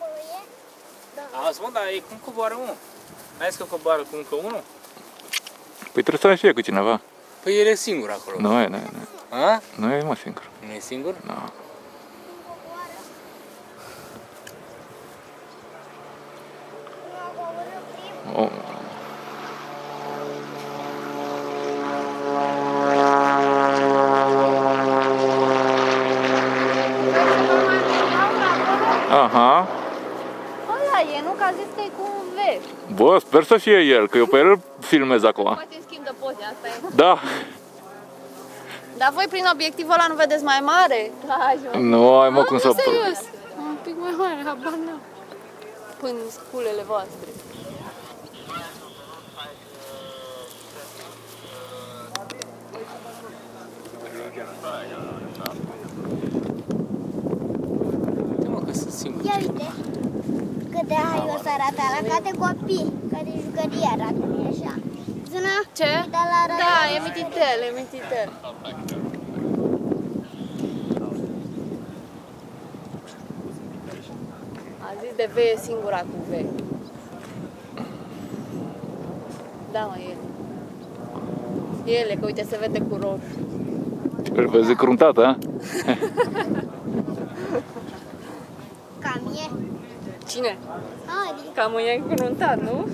acolo e? Da. Auzi, mă, dar e cum coboară, mă? N-ai zis că coboară cu încă unul? Păi trebuie să mai fie cu cineva. Păi el e singur acolo. Nu e. A? Nu e, mă, singur. Nu e singur? Nu. O. Aha. Ăla e, nu? Că a zis că e cu un V. Bă, sper să fie el, că eu pe el îl filmez acum. Poate îmi schimb de poze, asta e. Da. Dar voi prin obiectivul ăla nu vedeți mai mare? Nu ai, mă, cum să... Serios. Un pic mai mare, habar n-am. Până sculele voastre. Uite, mă, că sunt singur. Ia uite cât de haios arată ala, ca de copii, ca de jucărie arată, nu așa. Zâna? Ce? Da, e mititel, e mititel. A zis de V e singura cu V. Da, mă, el. Ele, că uite, se vede cu roșu. Îl vezi cruntat, a? Cam e. Cine? Adi. Cam e încruntat, nu?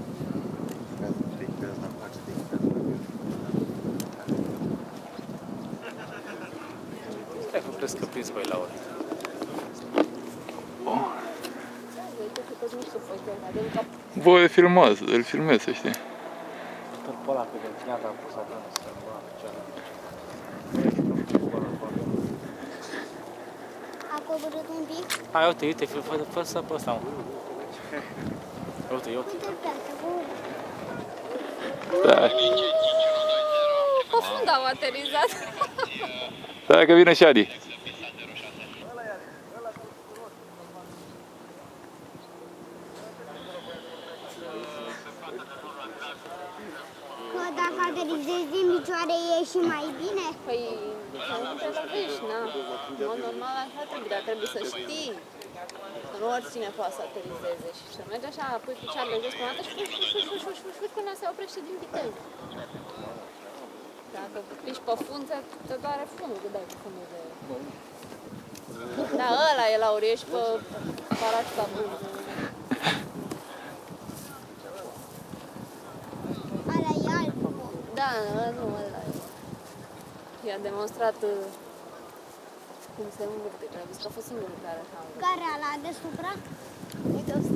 Stai că crezi că prins voi la ori. Bă, îl filmez, să știi. Tot pe ăla, că de cine a pus acolo să A coborât un pic. hai, uite, fă să pe ăsta, mă. Uite, Uite-l pe asta, Da. Pe fund au aterizat. Stai că vine Shadi. Că dacă aterizezi din picioare e și mai bine? Păi, să nu te lovești, na. În mod normal așa trebuie, dar trebuie să știi. Că nu oricine poate să aterizeze și să mergi așa, pui picioarele jos până dată și fuși până se oprește din viteză. Dacă piși pe fund, te doare fundul, că dai cu fundul de... Da, ăla e la ori, ești pe paracetamol. Ala e alb. Da, nu, ăla e. I-a demonstrat cum se învârte, că a văzut că a fost singurul care așa învârte. Care ala deasupra? Uite ăsta.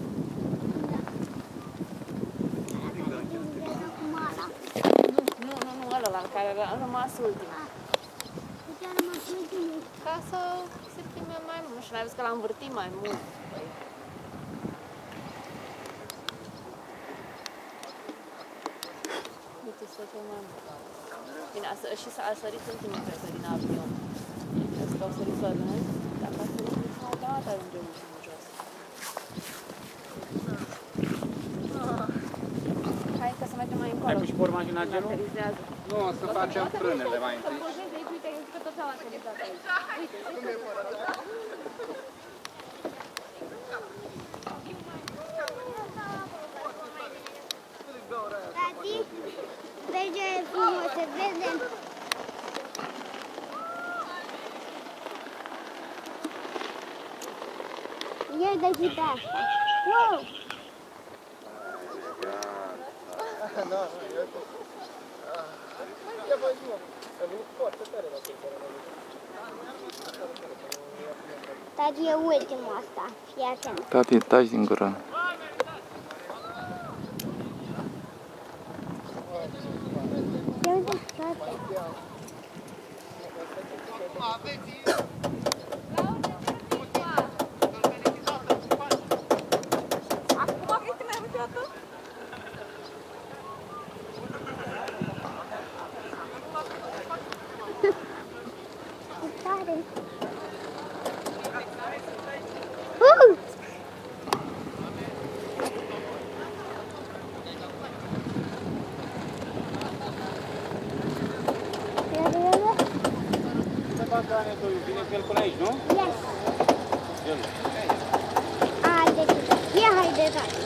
Nu, ăla la care a rămas ultimul. Uite, a rămas ultimul. Ca să se prime mai mult și n-ai văzut că l-a învârtit mai mult. Uite, să fie mai mult. Bine, și a sărit ultimul, cred că, din avion. Vezi că au sărit pe rând, dacă a sărit ultimul, automat ajunge ultimul jos. Hai că să mergem mai încolo. Ai pus și porma mașina genul? Aterizează. Nu, o să facem frânele mai întâi. Uite, că tot s-au aterizat aici. Uite, Tati, vezi ce e frumos, se vede? Ia de și pe asta. Wow! Tati, e ultimul asta, fii atent. Tati, taci din gură. Ia uite, tati. Tare. Vine cu el până aici, nu? Yes. El. da.